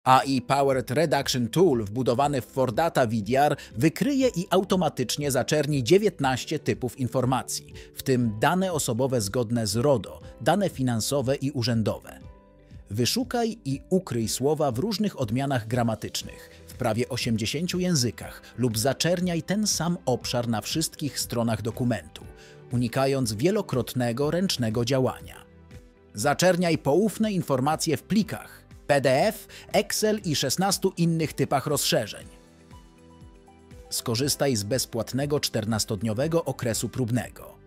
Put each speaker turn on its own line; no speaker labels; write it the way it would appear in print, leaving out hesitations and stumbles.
AI Powered Redaction Tool wbudowany w ForData VDR wykryje i automatycznie zaczerni 19 typów informacji, w tym dane osobowe zgodne z RODO, dane finansowe i urzędowe. Wyszukaj i ukryj słowa w różnych odmianach gramatycznych, w prawie 80 językach lub zaczerniaj ten sam obszar na wszystkich stronach dokumentu, unikając wielokrotnego ręcznego działania. Zaczerniaj poufne informacje w plikach, PDF, Excel i 16 innych typach rozszerzeń. Skorzystaj z bezpłatnego 14-dniowego okresu próbnego.